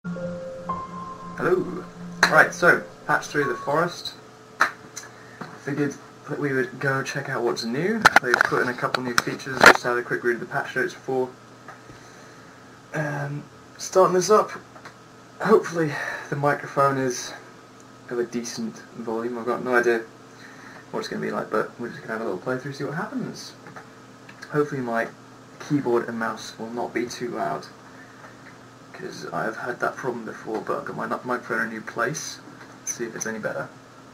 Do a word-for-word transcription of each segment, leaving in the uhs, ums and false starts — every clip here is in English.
Hello! Right, so, patched through the forest. Figured that we would go check out what's new. They've put in a couple new features, just had a quick read of the patch notes before. Um, starting this up, hopefully the microphone is of a decent volume. I've got no idea what it's going to be like, but we're just going to have a little playthrough, see what happens. Hopefully my keyboard and mouse will not be too loud, because I've had that problem before, but I've got my microphone in a new place. Let's see if it's any better.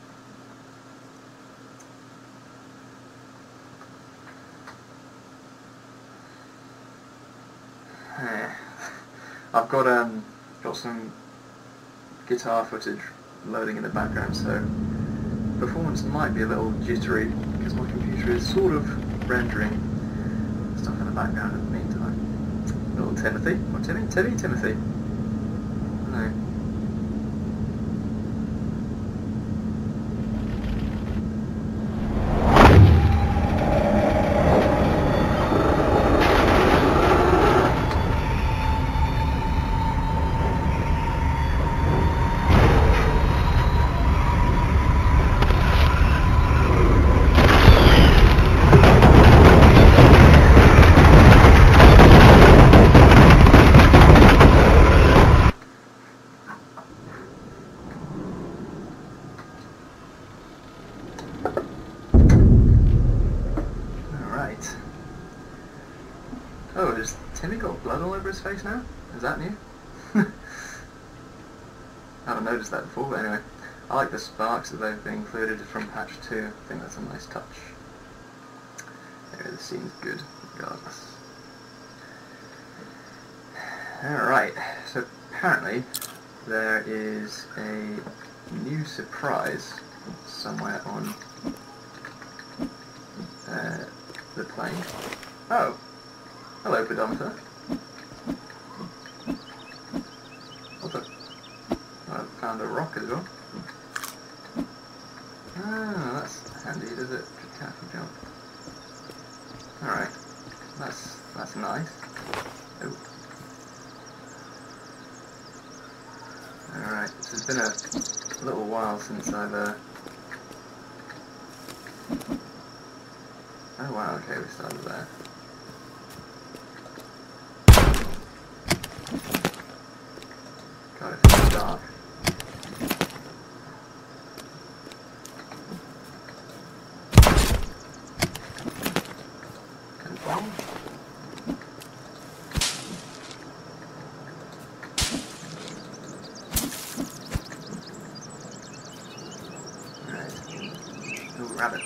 I've got um got some guitar footage loading in the background, so performance might be a little jittery because my computer is sort of rendering stuff in the background in the meantime. Little Timothy, or Timmy, Timmy, Timothy. No. Oh, has Timmy got blood all over his face now? Is that new? I haven't noticed that before, but anyway. I like the sparks that they've included from patch two. I think that's a nice touch. Anyway, the scene's good, regardless. Alright, so apparently there is a new surprise somewhere on uh, the plane. Oh! Hello, pedometer. What the? I found a rock as well. Ah, that's handy, does it? Can't jump. Alright. That's that's nice. Oh. Alright, so it's been a little while since I've uh Oh wow, okay, we started there. God, it feels dark. Control? Alright. Ooh, rabbit.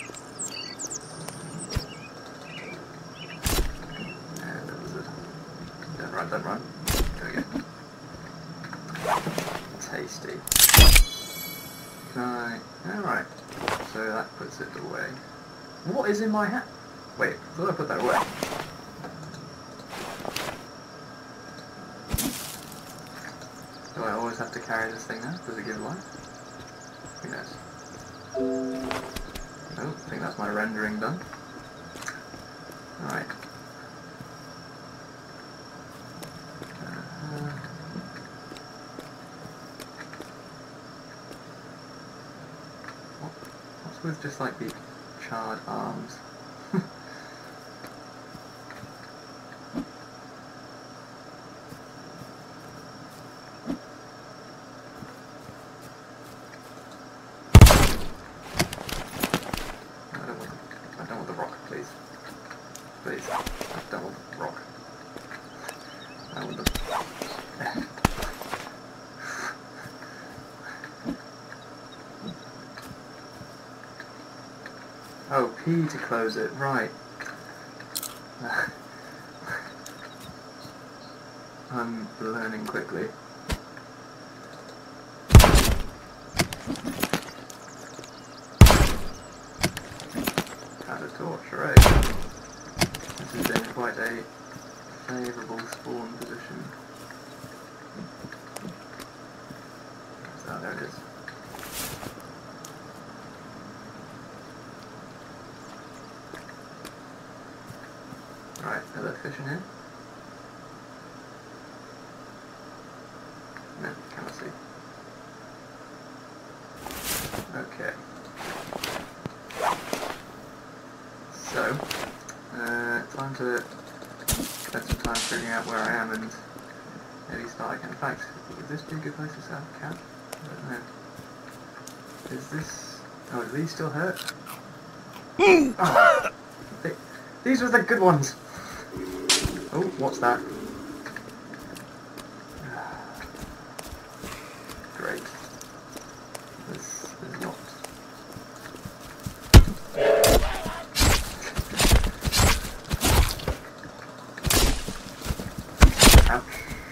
And that was it. Don't run, don't run. There we go. Tasty. Can I... Alright. So that puts it away. What is in my hat? Wait, I thought I put that away. Do I always have to carry this thing now? Does it give life? Who knows? Oh, I think that's my rendering done. Alright. Uh, What's with just like the charred arms? I don't want the, I don't want the rock, please. Please. I don't want the rock. I want the... Oh, P to close it, right. I'm learning quickly. Found a torch, right. This is in quite a favourable spawn position. So there it is. Right, are there fish in here? No. cam and maybe start again. In fact, would this be a good place to set up a cam? I don't know. Is this... Oh, do these still hurt? Oh, they, these were the good ones! Oh, what's that? Great. This is not... Ouch.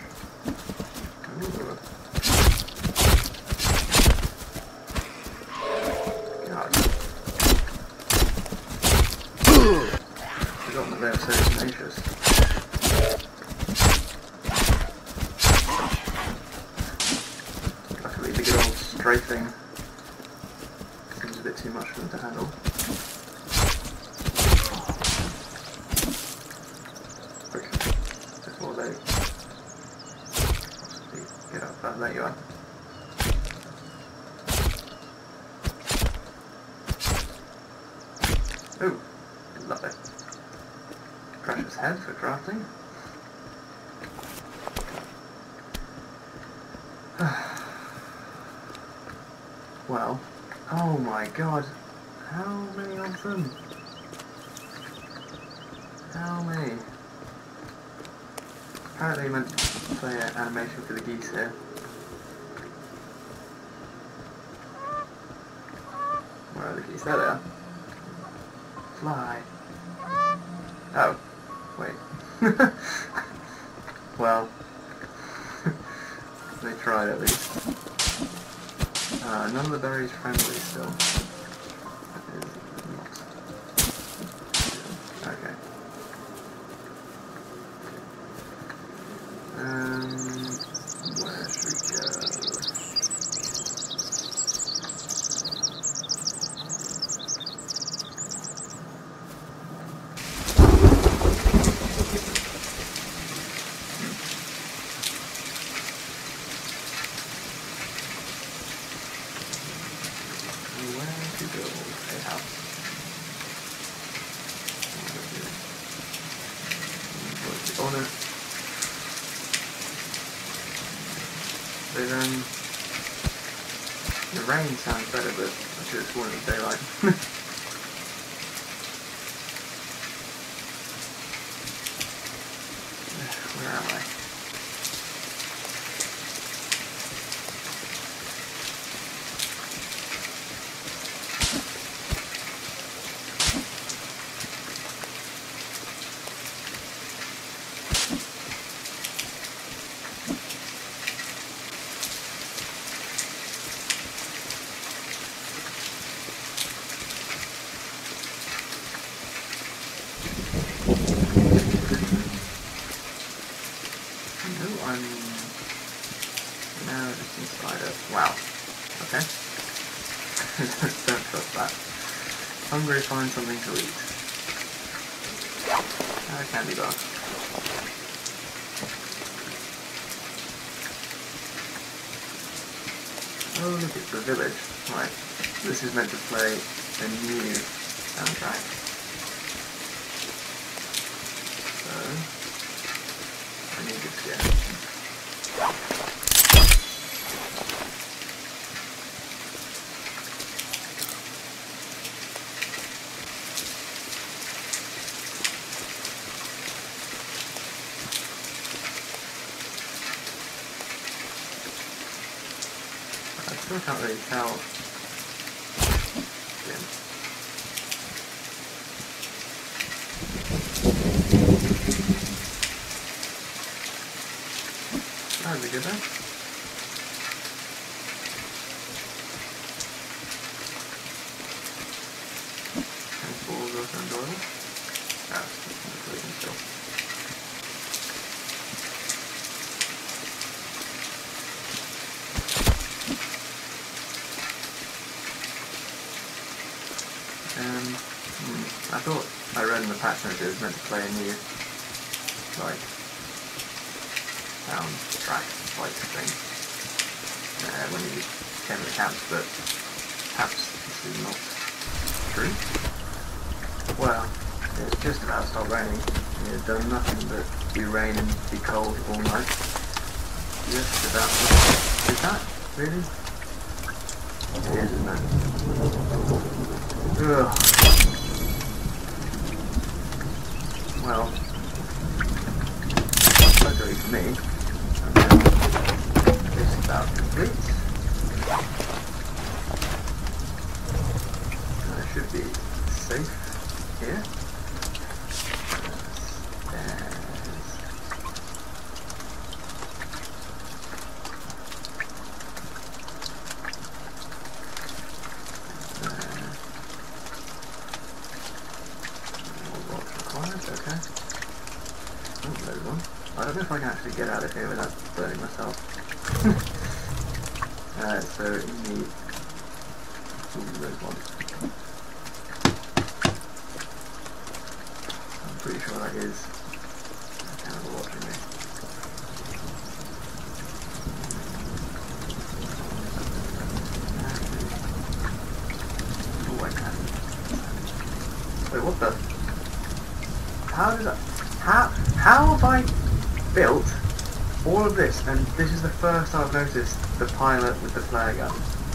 Ooh. God. Forgotten that they were so tenacious. Luckily the good old strafing seems a bit too much for them to handle. Quick. Before they possibly get up. Oh, there you are. Oh, love it. Precious head for crafting. Well, oh my god, how many of them? How many? Apparently you meant to play an animation for the geese here. Where are the geese? There they are. Fly. Oh, wait. Well, they tried at least. Uh, none of the berries friendly still. That is not. Okay. Um, where should we go? On it. But um, the rain sounds better, but I should have sworn it was daylight. Where am I? I'm now just inside it. Wow. Okay. Don't trust that. Hungry, find something to eat. Ah, candy bar. Oh, look, it's the village. Right. This is meant to play a new soundtrack. So, I need this again. I still can't really tell. Again. That would be good then. Balls also enjoyable. Ah, that's completely still. Um, hmm, I thought I read in the patch notes it was meant to play a new, like, sound track like thing uh, when you came to the camps, but perhaps this is not true. Well, it's just about to stop raining. It has done nothing but be rain and be cold all night. Just about. Is that really? It is, isn't it? Ugh. Well, luckily for me, I'm now just about complete. I should be safe here. Okay. Oh, there's one. I don't know if I can actually get out of here without burning myself. uh, so in the... Ooh, there's one. I'm pretty sure that is a cannibal watching me. Oh, I can. Wait, what the? How did I... How, how have I built all of this, and this is the first I've noticed the pilot with the flare gun.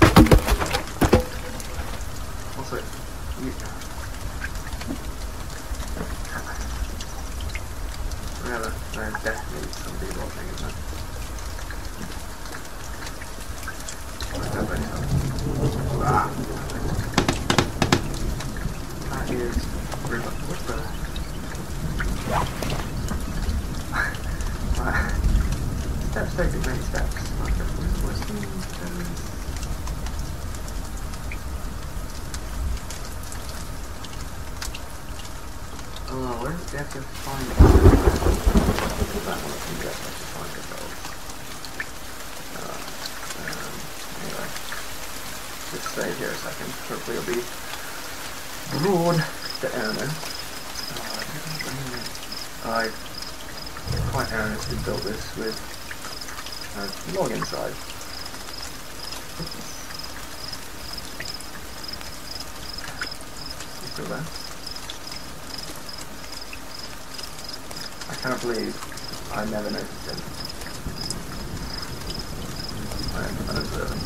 Also, you... Remember, there's definitely somebody watching, isn't there? Ah. That is... What the... Steps taken, many steps. What's the... Oh, where do you have to find it? That one can get to find it though. Uh, um, anyway. Just stay here a second. Hopefully it'll be broad to Erna. Uh, I quite earnestly built this with a log inside. You still there? I cannot believe I never noticed him. I am unobservant.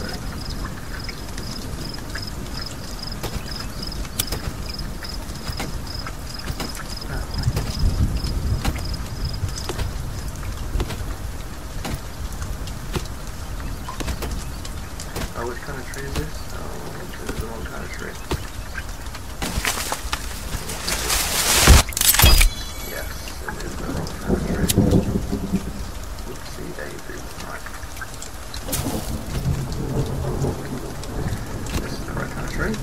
Oh, which kind of tree is this? Oh, this is the wrong kind of tree. Yes, it is the wrong kind of tree. Oopsie daisy. Right. This is the right kind of tree.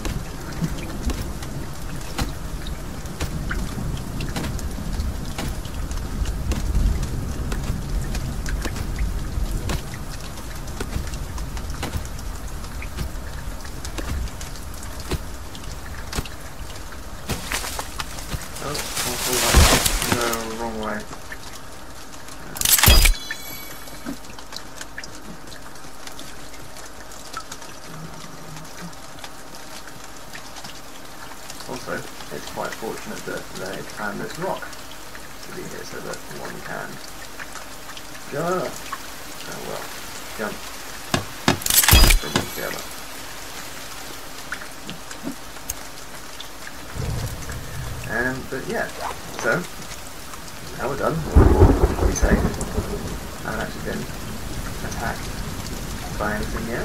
Oh, awful light. No, wrong way. Also, it's quite fortunate that they found this rock to be here so that one can jump. Oh well, jump from one to the other. Um, but yeah, so, now we're done. Be safe. I haven't actually been attacked by anything yet.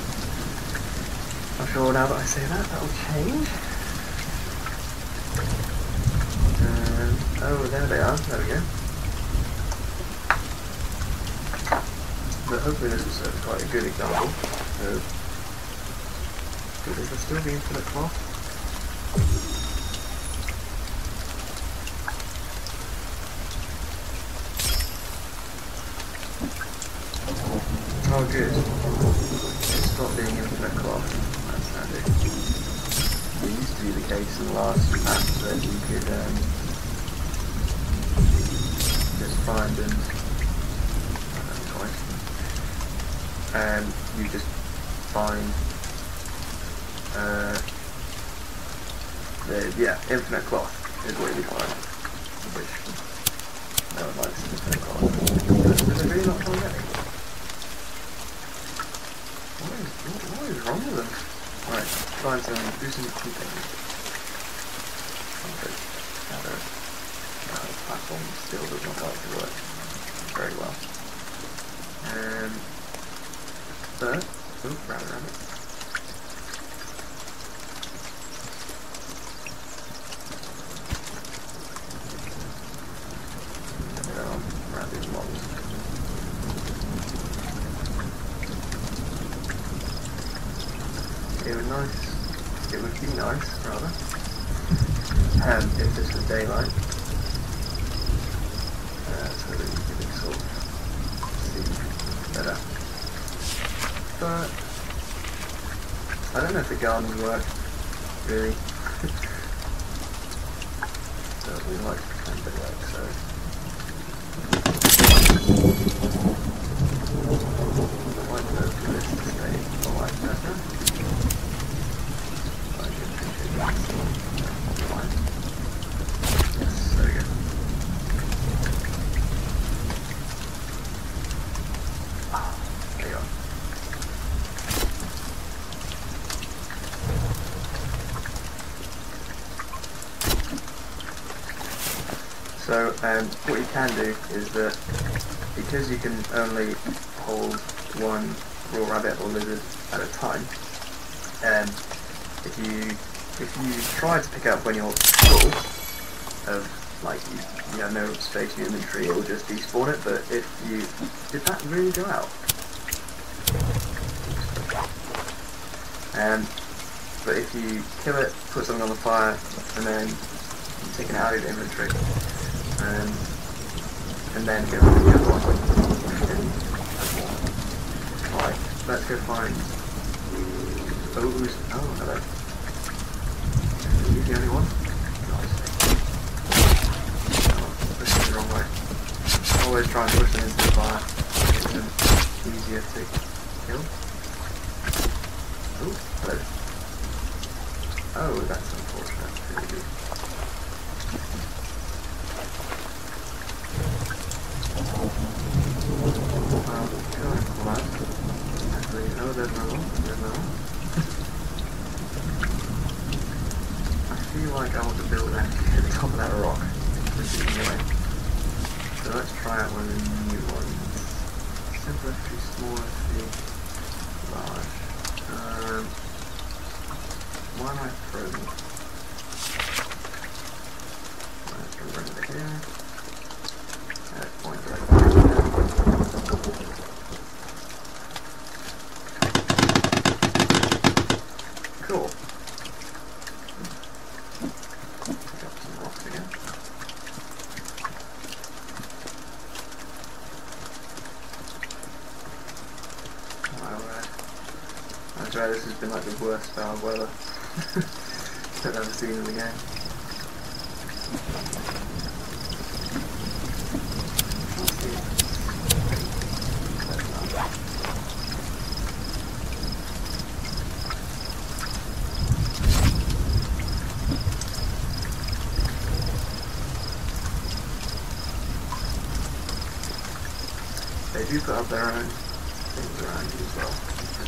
I'm sure now that I say that, that'll change. Um, oh, there they are. There we go. But hopefully this will serve as quite a good example of... Is there still the infinite cloth? Oh good. It stopped being infinite cloth. That's handy. It used to be the case in the last map that you could um, just find and uh, twice. And you just find uh, the yeah, infinite cloth is what you find. which no one likes in the phone call. But they're really not trying to get me. What is, what is wrong with them? Right, find some, do some keeping. Okay, now the uh, platform still does not like to work very well. Um, but, oh, rabbit, rabbit. It would nice. It would be nice, rather, um, if this was daylight, uh, so that you could sort of see better. But I don't know if the garden would work, really. So we like to pretend it works, so. I might go for this to stay a white better. Yes, there we go. Ah, there you go. So um, what you can do is that because you can only hold one raw rabbit or lizard at a time, um, if you if you try to pick up when you're full of, like, you, you have no space in your inventory, it will just despawn it. But if you did that really go out? Um, but if you kill it, put something on the fire, and then take it out of your inventory, um, and then go for the other one, then that's more. Right, let's go find. Oh, who's, oh, hello. Are you the only one? Nice. Oh, push them the wrong way. Always try and push them into the fire. Makes them easier to kill. Oh, hello. Oh, that's unfortunate. Really. Well, go ahead, lad. Actually, oh, there's no one. There's no one. I feel like I want to build that at the top of that rock. Anyway. So let's try out one of the new ones. Simpler, too smaller, too large. Um, why am I frozen? Let's go right over here. At point right there. Cool. Got some rocks again. Wow, uh, I swear this has been like the worst spell of weather I've ever seen in the game. They do put up their own things around you as well.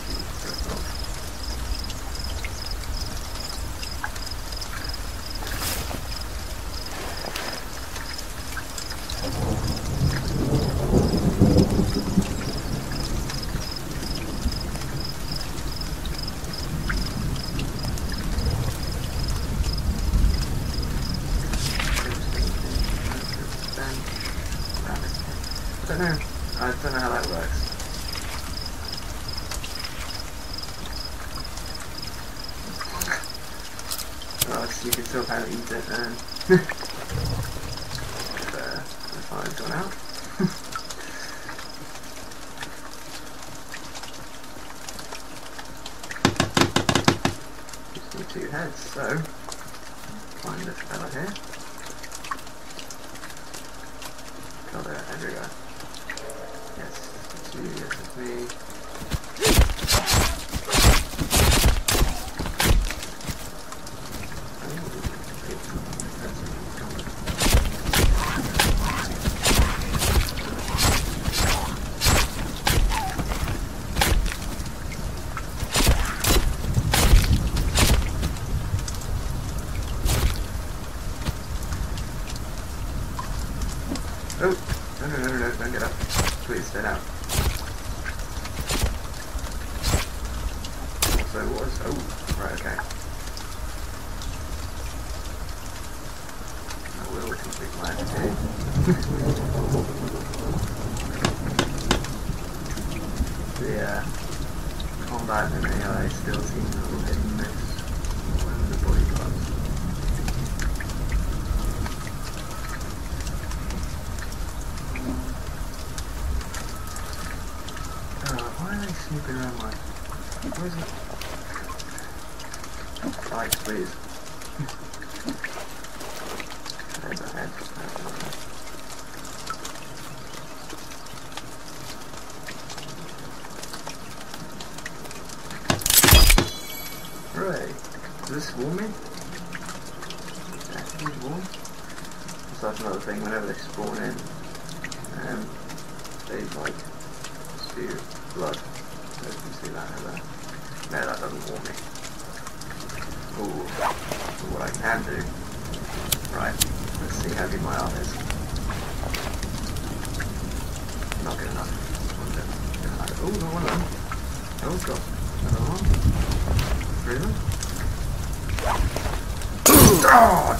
I don't know. I don't know how that works. Well, you can still kind of eat it and if, uh, the fire's gone out. Just need two heads, so find this fella here. Oh, there, everywhere. Yes, it's you, yes, it's me. So what was... Oh, right, okay. I will complete my escape. The uh, combat and A I still seems a little hit and miss when the bodyguards. Uh, why are they snooping around my... Where is it? Lights, please. There's a head. Hooray! Does this warm me? Actually warm? So that's another thing, whenever they spawn in, um, they like spew blood. So you can see that over there. No, that doesn't warm me. Ooh, so what I can do. Right, let's see how good my arm is. Not good enough. Oh, not one of them. Oh god, another one. Three of them. Oh!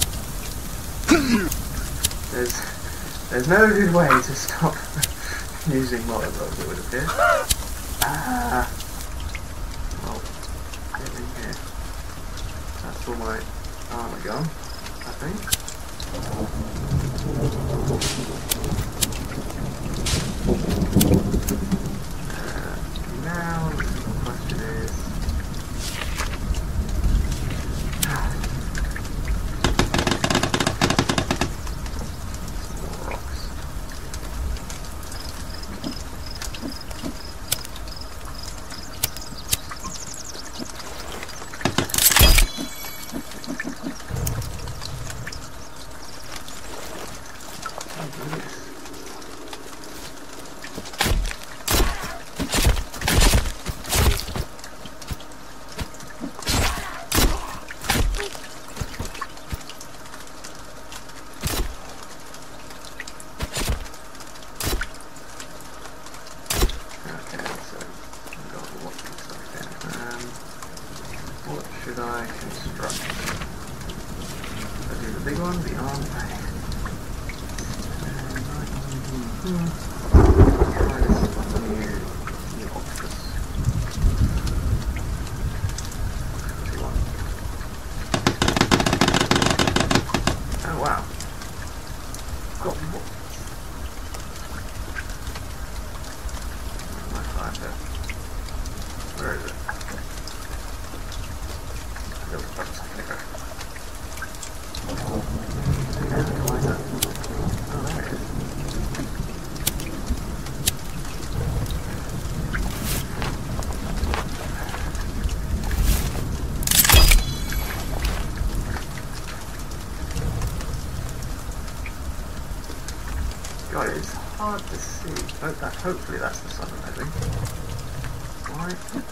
There's, there's no good way to stop using Molotovs, it would appear. Ah! Well, get in here. That's all my armor gone, I think. Uh, now, the question is... Some more rocks. Should I construct? Should I do the big one, the arm? Hmm. Try this new, new octopus. One. Oh wow! Got what? My fire pit. Where is it? God, it's hard to see. Oh, that, hopefully that's the sun rising. Why?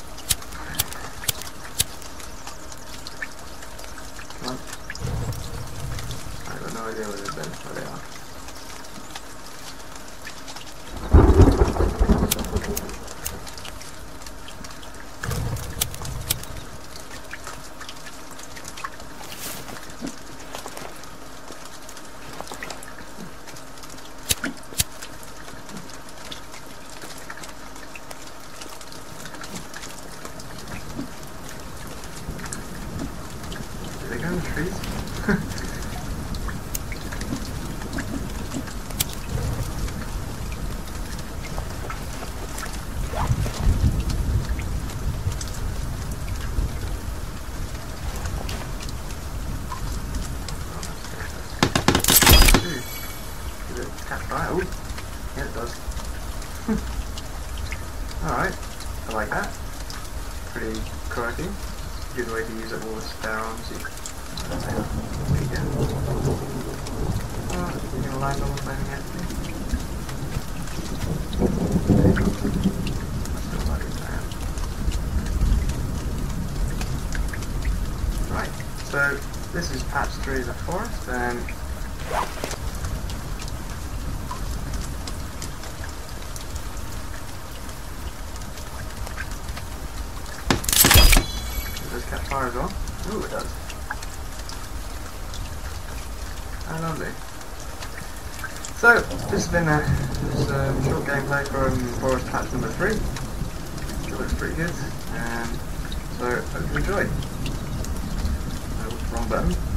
Come on. I've got no idea where they've been, where they are. Did they go in the trees? Oh, yeah it does. Alright, I like that. Pretty quirky. Good way to use up all the spare arms. There you go. Oh, you're gonna land on the thing yet? Still loading down. Right, so this is patch three of the forest, and fire as well. Ooh, it does. How lovely. So, this has been a, this, uh, short gameplay from Forest Patch number three. It looks pretty good. Um, so, hope you enjoy. Oh, wrong button.